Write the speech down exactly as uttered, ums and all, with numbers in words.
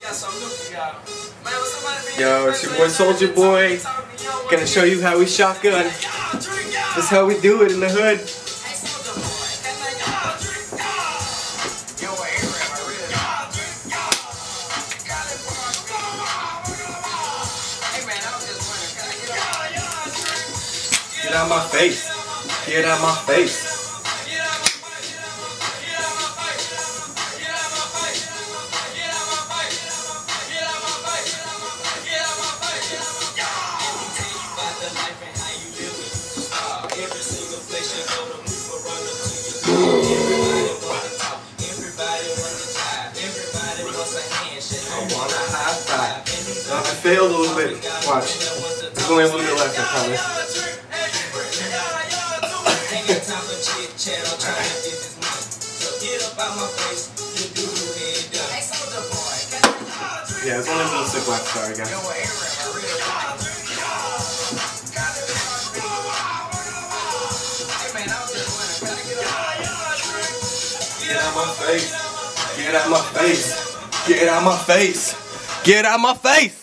Yo, it's your boy Soldier Boy. Gonna show you how we shotgun. That's how we do it in the hood. Get out my face. Get out my face. I want a high five. I failed a little bit. Watch. There's only a little bit left, I promise. Yeah, it's only a little sick left, sorry guys. Get out my face. Get out my face. Get out my face. Get out my face.